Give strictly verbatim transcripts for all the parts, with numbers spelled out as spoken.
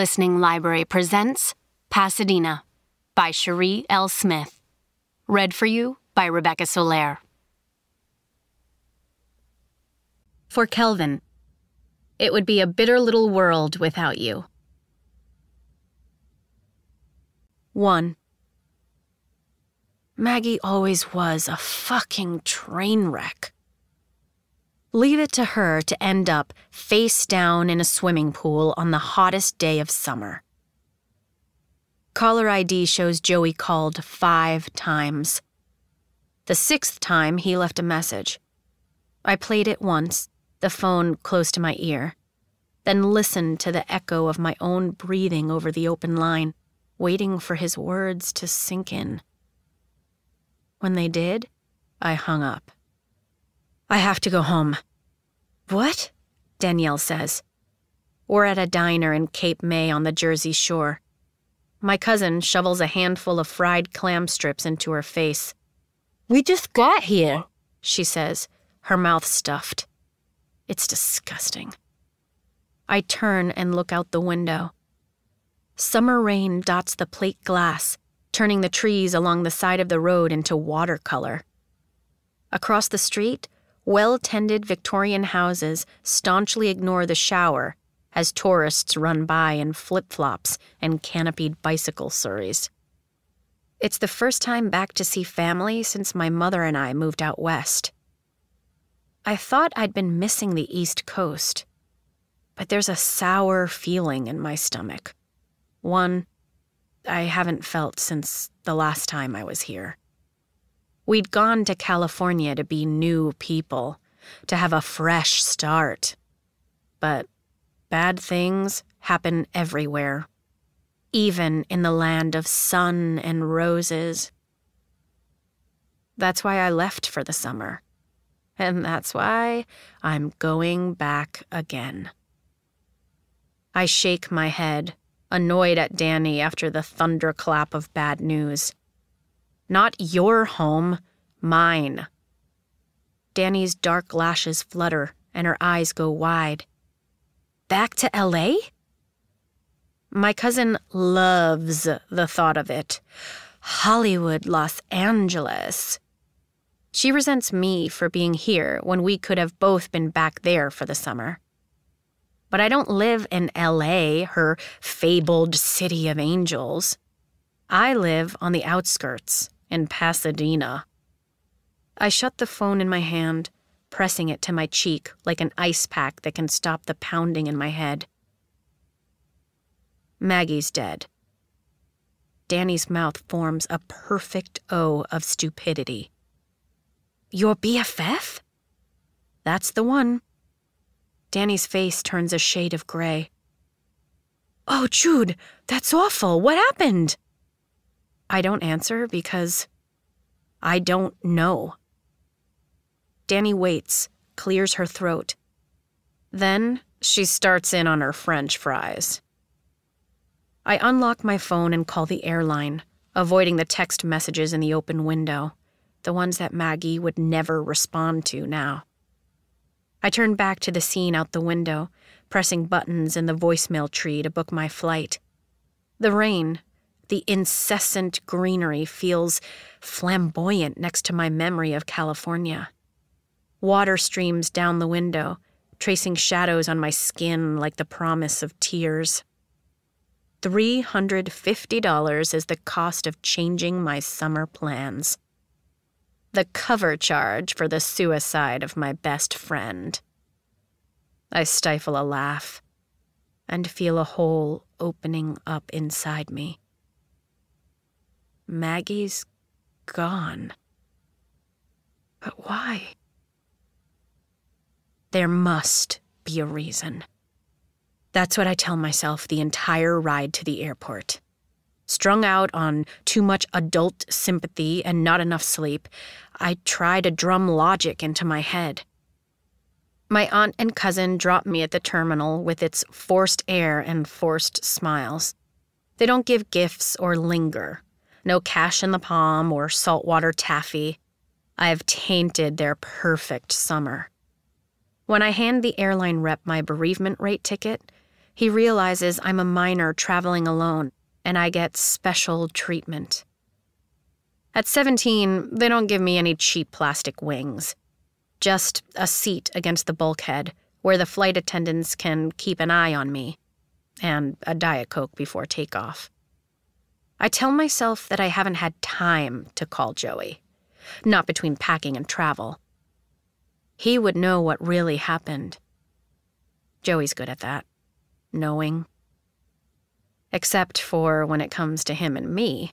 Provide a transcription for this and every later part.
Listening Library presents Pasadena by Sherri L. Smith. Read for you by Rebecca Soler. For Kelvin, it would be a bitter little world without you. One. Maggie always was a fucking train wreck. Leave it to her to end up face down in a swimming pool on the hottest day of summer. Caller I D shows Joey called five times. The sixth time, he left a message. I played it once, the phone close to my ear, then listened to the echo of my own breathing over the open line, waiting for his words to sink in. When they did, I hung up. I have to go home. What? Danielle says. We're at a diner in Cape May on the Jersey Shore. My cousin shovels a handful of fried clam strips into her face. We just got here, she says, her mouth stuffed. It's disgusting. I turn and look out the window. Summer rain dots the plate glass, turning the trees along the side of the road into watercolor. Across the street, well-tended Victorian houses staunchly ignore the shower as tourists run by in flip-flops and canopied bicycle surreys. It's the first time back to see family since my mother and I moved out west. I thought I'd been missing the East Coast, but there's a sour feeling in my stomach. One I haven't felt since the last time I was here. We'd gone to California to be new people, to have a fresh start. But bad things happen everywhere, even in the land of sun and roses. That's why I left for the summer, and that's why I'm going back again. I shake my head, annoyed at Danny after the thunderclap of bad news. Not your home, mine. Danny's dark lashes flutter and her eyes go wide. Back to L A? My cousin loves the thought of it. Hollywood, Los Angeles. She resents me for being here when we could have both been back there for the summer. But I don't live in L A, her fabled city of angels. I live on the outskirts, in Pasadena. I shut the phone in my hand, pressing it to my cheek like an ice pack that can stop the pounding in my head. Maggie's dead. Danny's mouth forms a perfect O of stupidity. Your B F F? That's the one. Danny's face turns a shade of gray. Oh, Jude, that's awful. What happened? I don't answer because I don't know. Danny waits, clears her throat. Then she starts in on her French fries. I unlock my phone and call the airline, avoiding the text messages in the open window, the ones that Maggie would never respond to now. I turn back to the scene out the window, pressing buttons in the voicemail tree to book my flight. The rain, the incessant greenery feels flamboyant next to my memory of California. Water streams down the window, tracing shadows on my skin like the promise of tears. three hundred fifty dollars is the cost of changing my summer plans. The cover charge for the suicide of my best friend. I stifle a laugh and feel a hole opening up inside me. Maggie's gone. But why? There must be a reason. That's what I tell myself the entire ride to the airport. Strung out on too much adult sympathy and not enough sleep, I try to drum logic into my head. My aunt and cousin drop me at the terminal with its forced air and forced smiles. They don't give gifts or linger. No cash in the palm or saltwater taffy. I've tainted their perfect summer. When I hand the airline rep my bereavement rate ticket, He realizes I'm a minor traveling alone, and I get special treatment. At seventeen, they don't give me any cheap plastic wings. Just a seat against the bulkhead where the flight attendants can keep an eye on me, and a Diet Coke before takeoff. I tell myself that I haven't had time to call Joey, not between packing and travel. He would know what really happened. Joey's good at that, knowing. Except for when it comes to him and me.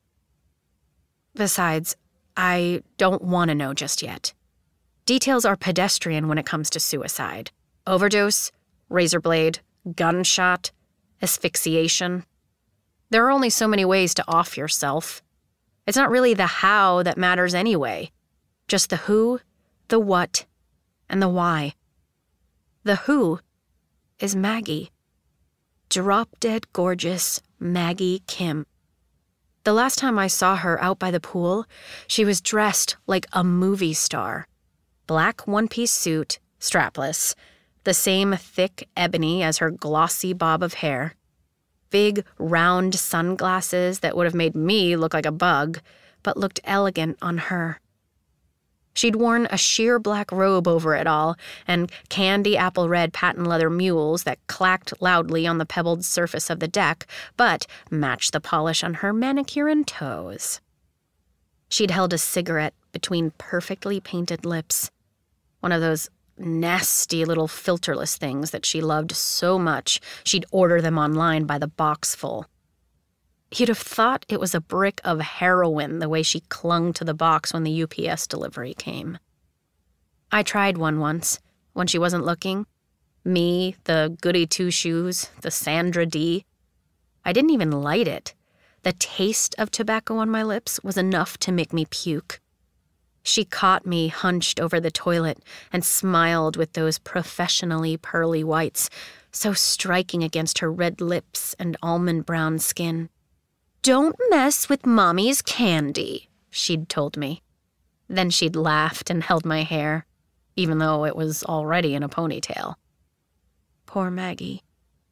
Besides, I don't want to know just yet. Details are pedestrian when it comes to suicide. Overdose, razor blade, gunshot, asphyxiation. There are only so many ways to off yourself. It's not really the how that matters anyway. Just the who, the what, and the why. The who is Maggie. Drop-dead gorgeous Maggie Kim. The last time I saw her out by the pool, she was dressed like a movie star. Black one-piece suit, strapless, the same thick ebony as her glossy bob of hair, big round sunglasses that would have made me look like a bug, but looked elegant on her. She'd worn a sheer black robe over it all, and candy apple red patent leather mules that clacked loudly on the pebbled surface of the deck, but matched the polish on her manicure and toes. She'd held a cigarette between perfectly painted lips, one of those nasty little filterless things that she loved so much she'd order them online by the boxful. You'd have thought it was a brick of heroin the way she clung to the box when the U P S delivery came. I tried one once, when she wasn't looking. Me, the goody two-shoes, the Sandra D. I didn't even light it. The taste of tobacco on my lips was enough to make me puke. She caught me hunched over the toilet and smiled with those professionally pearly whites, so striking against her red lips and almond brown skin. "Don't mess with Mommy's candy," she'd told me. Then she'd laughed and held my hair, even though it was already in a ponytail. Poor Maggie.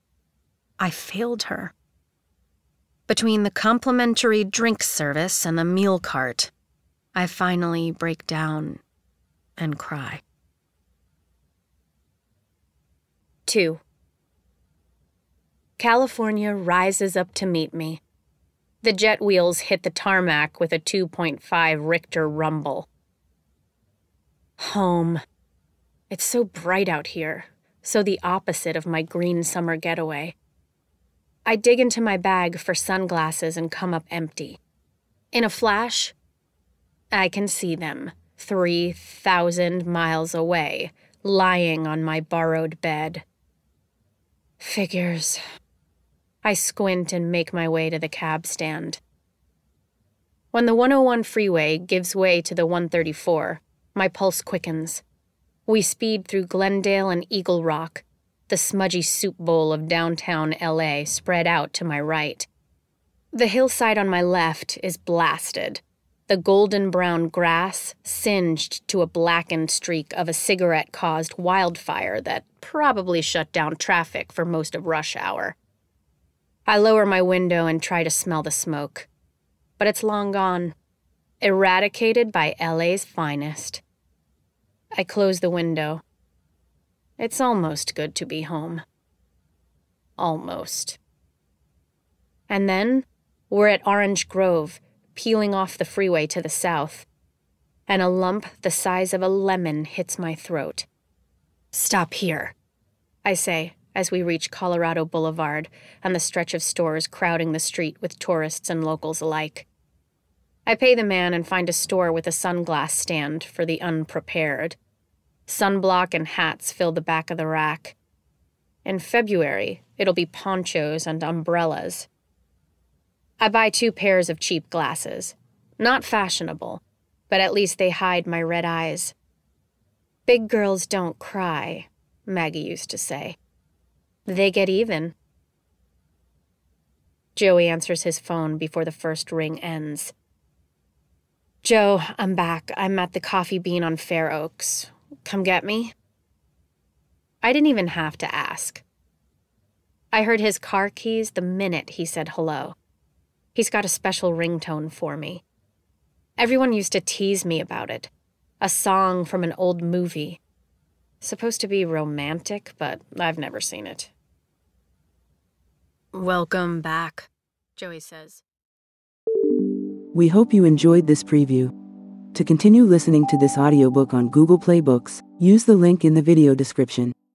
I failed her. Between the complimentary drink service and the meal cart, I finally break down and cry. Two. California rises up to meet me. The jet wheels hit the tarmac with a two point five Richter rumble. Home. It's so bright out here, so the opposite of my green summer getaway. I dig into my bag for sunglasses and come up empty. In a flash, I can see them, three thousand miles away, lying on my borrowed bed. Figures. I squint and make my way to the cab stand. When the one oh one freeway gives way to the one thirty-four, my pulse quickens. We speed through Glendale and Eagle Rock, the smudgy soup bowl of downtown L A spread out to my right. The hillside on my left is blasted, the golden brown grass singed to a blackened streak of a cigarette-caused wildfire that probably shut down traffic for most of rush hour. I lower my window and try to smell the smoke, but it's long gone, eradicated by L A's finest. I close the window. It's almost good to be home. Almost. And then we're at Orange Grove, peeling off the freeway to the south, and a lump the size of a lemon hits my throat. Stop here, I say as we reach Colorado Boulevard and the stretch of stores crowding the street with tourists and locals alike. I pay the man and find a store with a sunglass stand for the unprepared. Sunblock and hats fill the back of the rack. In February, it'll be ponchos and umbrellas. I buy two pairs of cheap glasses. Not fashionable, but at least they hide my red eyes. Big girls don't cry, Maggie used to say. They get even. Joey answers his phone before the first ring ends. Joe, I'm back. I'm at the Coffee Bean on Fair Oaks. Come get me? I didn't even have to ask. I heard his car keys the minute he said hello. He's got a special ringtone for me. Everyone used to tease me about it. A song from an old movie. Supposed to be romantic, but I've never seen it. Welcome back, Joey says. We hope you enjoyed this preview. To continue listening to this audiobook on Google Play Books, use the link in the video description.